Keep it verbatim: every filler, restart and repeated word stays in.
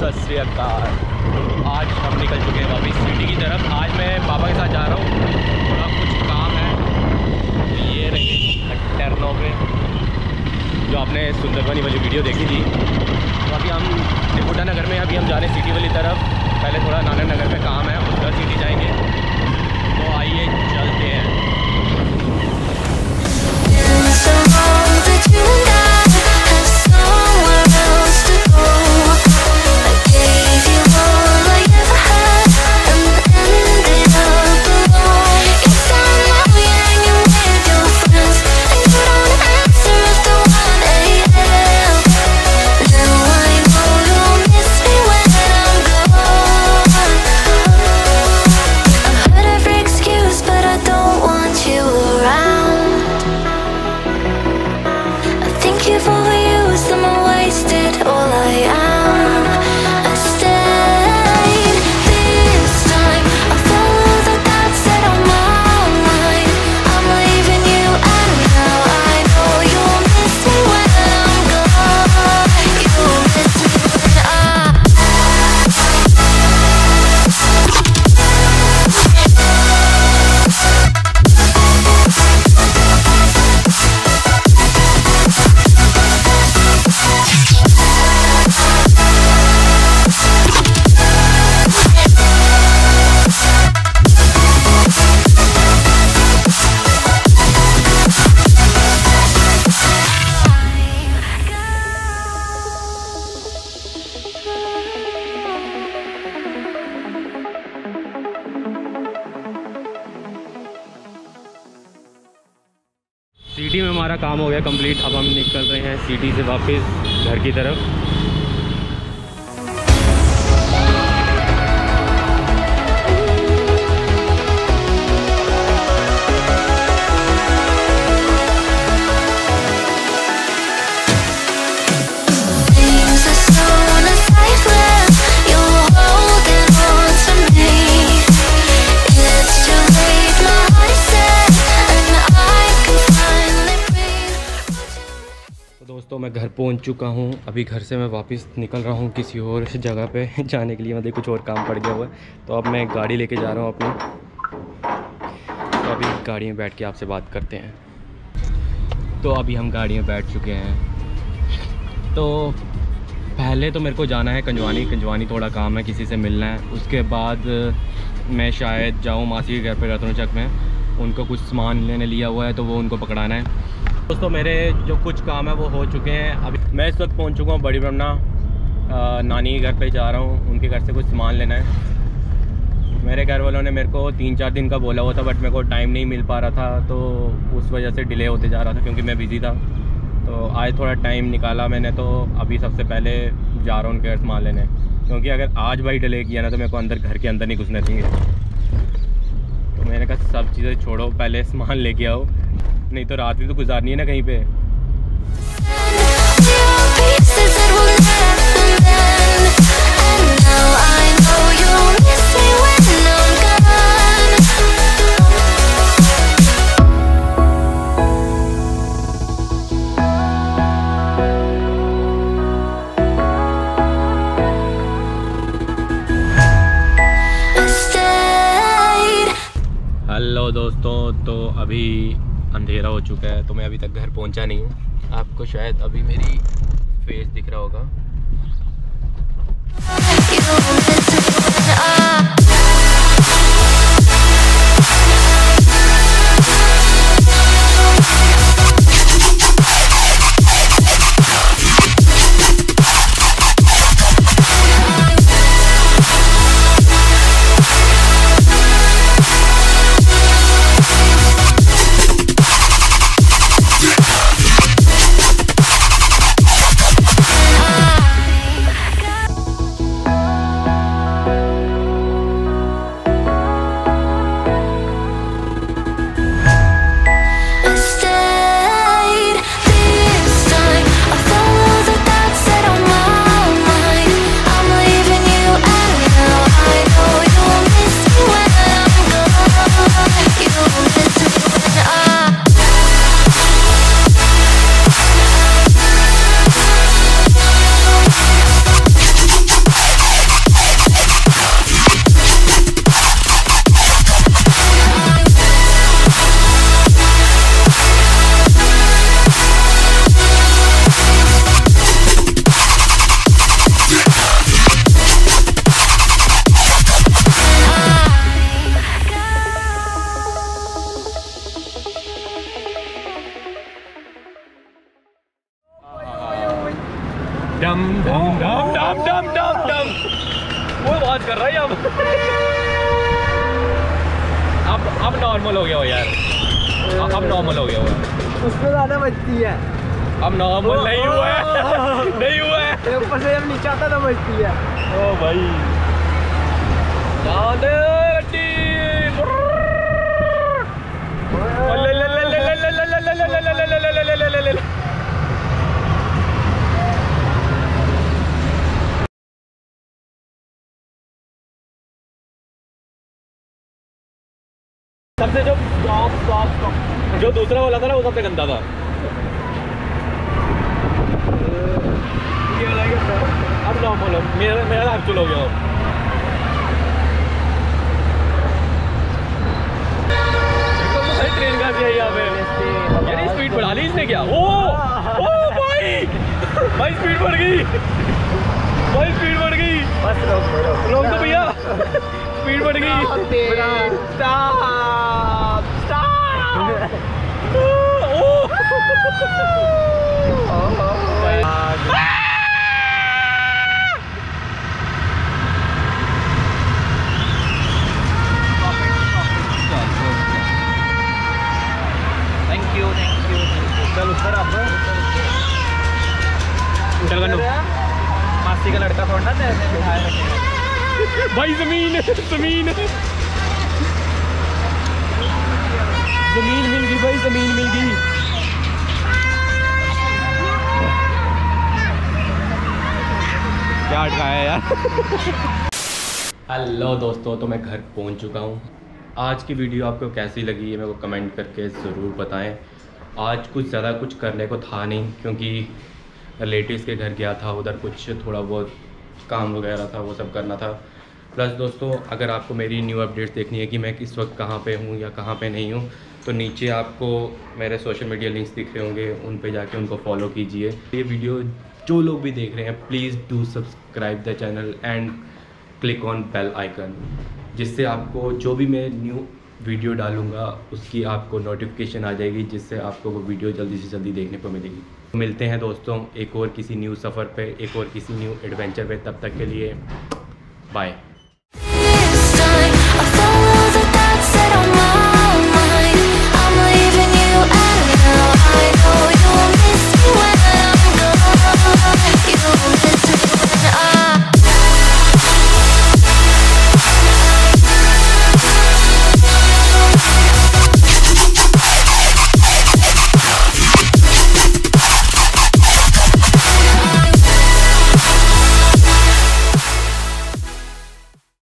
सत श्री अकाल। आज हम निकल चुके हैं वापस सिटी की तरफ। आज मैं पापा के साथ जा रहा हूँ, थोड़ा कुछ काम है। ये रहे टर्नो पे जो आपने सुंदरबनी वाली वीडियो देखी थी। तो अभी हम त्रिपुटा नगर में, अभी हम जा रहे हैं सिटी वाली तरफ। पहले थोड़ा नानक नगर में काम है, उधर सिटी जाएंगे। तो आइए चलते हैं। सिटी में हमारा काम हो गया कंप्लीट। अब हम निकल रहे हैं सिटी से वापस घर की तरफ। दोस्तों मैं घर पहुंच चुका हूं। अभी घर से मैं वापस निकल रहा हूं किसी और जगह पे जाने के लिए, मतलब कुछ और काम पड़ गया हुआ है। तो अब मैं गाड़ी लेके जा रहा हूं अपनी। तो अभी गाड़ी में बैठ के आपसे बात करते हैं। तो अभी हम गाड़ी में बैठ चुके हैं। तो पहले तो मेरे को जाना है कंजवानी। कंजवानी थोड़ा काम है, किसी से मिलना है। उसके बाद मैं शायद जाऊँ मासी के घर पर रतनचक में, उनको कुछ सामान लेने लिया हुआ है तो वो उनको पकड़ाना है। दोस्तों मेरे जो कुछ काम है वो हो चुके हैं। अभी मैं इस वक्त पहुंच चुका हूँ बड़ी ब्रह्मणा। नानी के घर पे जा रहा हूँ, उनके घर से कुछ सामान लेना है। मेरे घर वालों ने मेरे को तीन चार दिन का बोला हुआ था, बट मेरे को टाइम नहीं मिल पा रहा था, तो उस वजह से डिले होते जा रहा था क्योंकि मैं बिज़ी था। तो आज थोड़ा टाइम निकाला मैंने, तो अभी सबसे पहले जा रहा हूँ उनके घर सामान लेने। क्योंकि अगर आज भाई डिले किया ना तो मेरे को अंदर घर के अंदर नहीं घुसने देंगे। तो मैंने कहा सब चीज़ें छोड़ो, पहले सामान लेके आओ, नहीं तो रात भी तो गुजारनी है ना कहीं पे। हेलो दोस्तों, तो अभी अंधेरा हो चुका है, तो मैं अभी तक घर पहुंचा नहीं हूँ। आपको शायद अभी मेरी फेस दिख रहा होगा। आवाज कर रहा है अब। अब अब नॉर्मल हो गया हो यार, अब नॉर्मल हो गया हुआ। उसमें ज्यादा बजती है। अब नॉर्मल नहीं हुआ है, नहीं हुआ है। ऊपर से जब नीचे आता तो बजती है। ओ भाई सबसे जो जो दूसरा वाला था ना वो सबसे गंदा था। ये वाला अब नॉर्मल हो, मेरा मेरा एक्चुअल हो गया। ट्रेन का दिया यहाँ पे, यार स्पीड बढ़ा ली इसने क्या? ओ ओ भाई भाई स्पीड बढ़ गई, भाई स्पीड बढ़ गई। बस रोक रोक दो भैया, स्पीड बढ़ गई। Stop stop. Thank you thank you. चल उतर अब। चल गन्नू, मासी का लड़का थोड़ा ना बिठाए रखेगा भाई। जमीन जमीन जमीन मिल गई भाई, जमीन मिल गई। क्या अटकाया यार। हेलो दोस्तों, तो मैं घर पहुंच चुका हूं। आज की वीडियो आपको कैसी लगी है मेरे को कमेंट करके ज़रूर बताएं। आज कुछ ज़्यादा कुछ करने को था नहीं, क्योंकि रिलेटिव्स के घर गया था, उधर कुछ थोड़ा बहुत काम वगैरह था, वो सब करना था। प्लस दोस्तों, अगर आपको मेरी न्यू अपडेट्स देखनी है कि मैं किस वक्त कहाँ पे हूँ या कहाँ पे नहीं हूँ, तो नीचे आपको मेरे सोशल मीडिया लिंक्स दिख रहे होंगे, उन पे जाके उनको फॉलो कीजिए। ये वीडियो जो लोग भी देख रहे हैं, please do subscribe the channel and click on bell icon, जिससे आपको जो भी मैं न्यू वीडियो डालूँगा उसकी आपको नोटिफिकेशन आ जाएगी, जिससे आपको वो वीडियो जल्दी से जल्दी देखने को मिलेगी। मिलते हैं दोस्तों एक और किसी न्यू सफ़र पे, एक और किसी न्यू एडवेंचर पे। तब तक के लिए बाय।